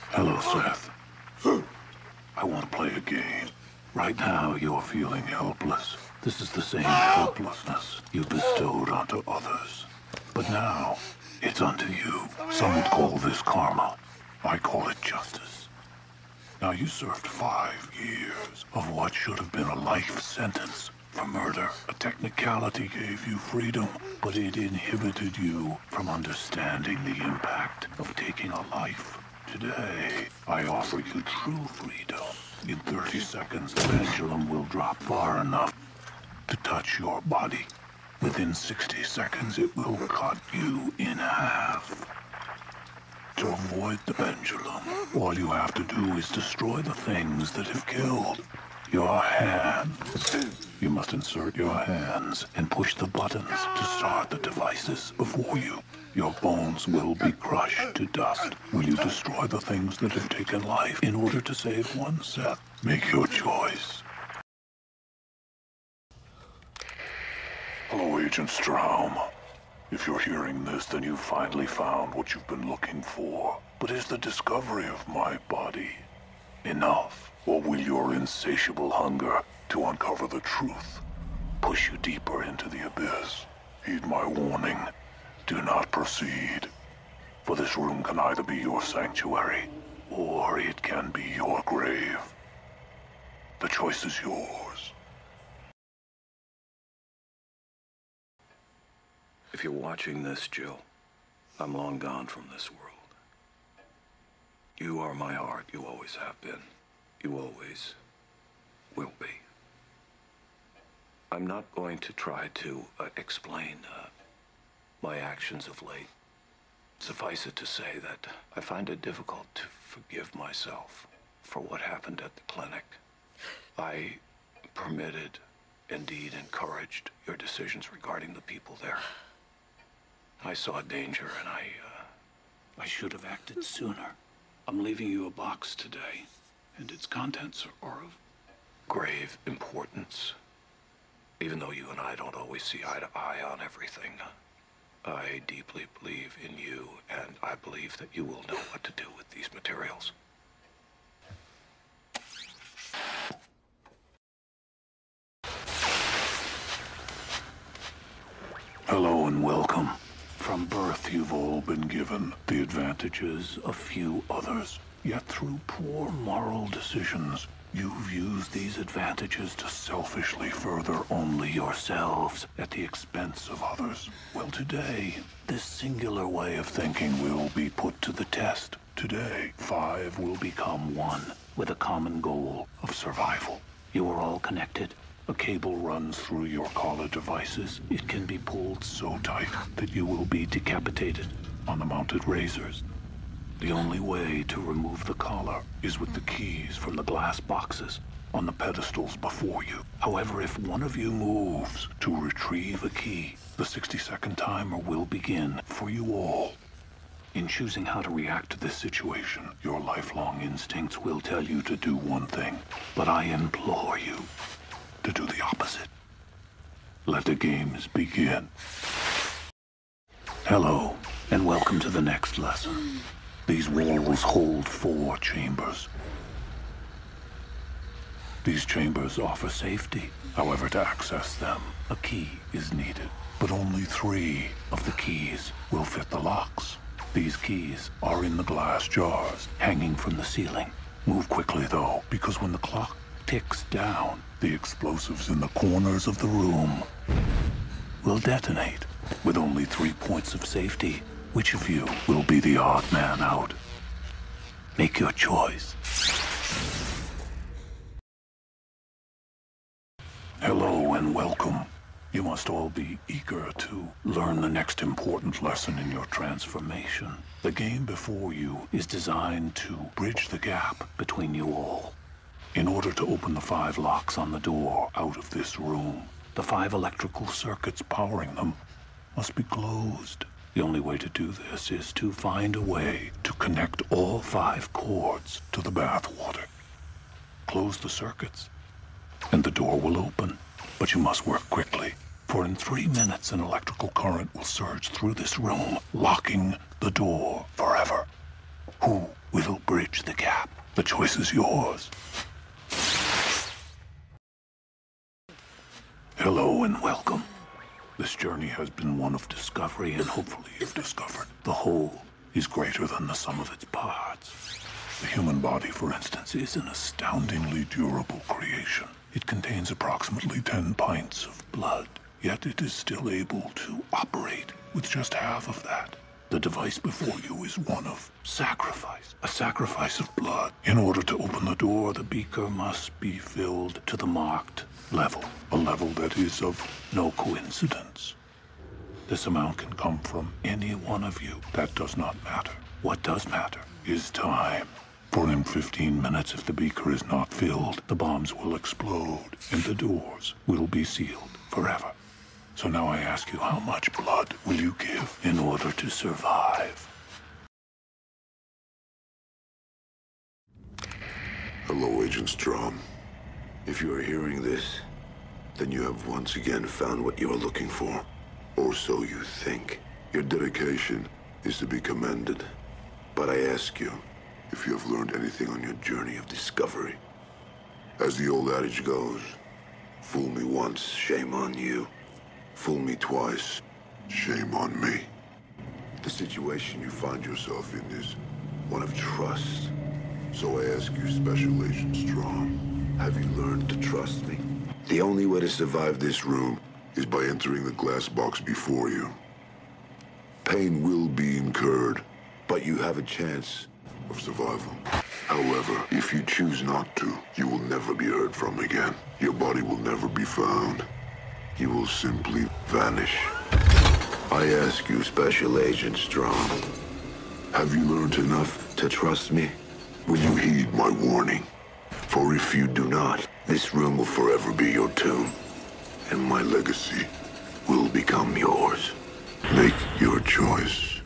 Hello, Seth. I want to play a game. Right now, you're feeling helpless. This is the same helplessness you bestowed onto others. But now, it's unto you. Some would call this karma. I call it justice. Now, you served 5 years of what should have been a life sentence for murder. A technicality gave you freedom, but it inhibited you from understanding the impact of taking a life. Today, I offer you true freedom. In 30 seconds, the pendulum will drop far enough to touch your body. Within 60 seconds, it will cut you in half. To avoid the pendulum, all you have to do is destroy the things that have killed. Your hands. You must insert your hands and push the buttons to start the devices before you. Your bones will be crushed to dust. Will you destroy the things that have taken life in order to save one, Seth? Make your choice. Hello, Agent Straum. If you're hearing this, then you've finally found what you've been looking for. But is the discovery of my body enough? Or will your insatiable hunger to uncover the truth push you deeper into the abyss? Heed my warning. Do not proceed. For this room can either be your sanctuary, or it can be your grave. The choice is yours. If you're watching this, Jill, I'm long gone from this world. You are my heart. You always have been. You always will be. I'm not going to try to explain my actions of late. Suffice it to say that I find it difficult to forgive myself for what happened at the clinic. I permitted, indeed encouraged, your decisions regarding the people there. I saw danger and I should have acted sooner. I'm leaving you a box today, and its contents are of grave importance. Even though you and I don't always see eye to eye on everything, I deeply believe in you, and I believe that you will know what to do with these materials. Hello and welcome. From birth, you've all been given the advantages of few others. Yet through poor moral decisions, you've used these advantages to selfishly further only yourselves at the expense of others. Well, today, this singular way of thinking will be put to the test. Today, 5 will become 1, with a common goal of survival. You are all connected. A cable runs through your collar devices. It can be pulled so tight that you will be decapitated on the mounted razors. The only way to remove the collar is with the keys from the glass boxes on the pedestals before you. However, if one of you moves to retrieve a key, the 60-second timer will begin for you all. In choosing how to react to this situation, your lifelong instincts will tell you to do one thing, but I implore you to do the opposite. Let the games begin. Hello, and welcome to the next lesson. These walls hold 4 chambers. These chambers offer safety. However, to access them, a key is needed. But only 3 of the keys will fit the locks. These keys are in the glass jars, hanging from the ceiling. Move quickly, though, because when the clock ticks down, the explosives in the corners of the room will detonate. With only 3 points of safety, which of you will be the odd man out? Make your choice. Hello and welcome. You must all be eager to learn the next important lesson in your transformation. The game before you is designed to bridge the gap between you all. In order to open the 5 locks on the door out of this room, the 5 electrical circuits powering them must be closed. The only way to do this is to find a way to connect all 5 cords to the bathwater. Close the circuits, and the door will open. But you must work quickly, for in 3 minutes an electrical current will surge through this room, locking the door forever. Who will bridge the gap. The choice is yours. Hello and welcome. This journey has been one of discovery, and hopefully you've discovered the whole is greater than the sum of its parts. The human body, for instance, is an astoundingly durable creation. It contains approximately 10 pints of blood, yet it is still able to operate with just half of that. The device before you is one of sacrifice, a sacrifice of blood. In order to open the door, the beaker must be filled to the marked level, a level that is of no coincidence. This amount can come from any one of you. That does not matter. What does matter is time. For in 15 minutes, if the beaker is not filled, the bombs will explode and the doors will be sealed forever. So now I ask you, how much blood will you give in order to survive? Hello, Agent Strom. If you are hearing this, then you have once again found what you are looking for. Or so you think. Your dedication is to be commended. But I ask you, if you have learned anything on your journey of discovery. As the old adage goes, fool me once, shame on you. Fool me twice, shame on me. The situation you find yourself in is one of trust. So I ask you, Special Agent Strom, have you learned to trust me? The only way to survive this room is by entering the glass box before you. Pain will be incurred, but you have a chance of survival. However, if you choose not to, you will never be heard from again. Your body will never be found. You will simply vanish. I ask you, Special Agent Strom, have you learned enough to trust me? Will you heed my warning? For if you do not, this room will forever be your tomb, and my legacy will become yours. Make your choice.